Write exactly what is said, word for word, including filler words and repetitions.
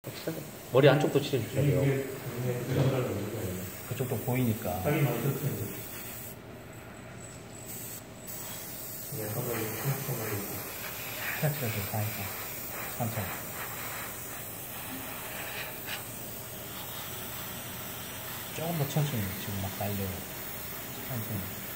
머리 안쪽도 칠해주세요. 그쪽도 보이니까. 하긴 어떻게 스트레치가 좀 쌓이고 천천히. 조금 더 천천히 지금 막 달려요. 천천히.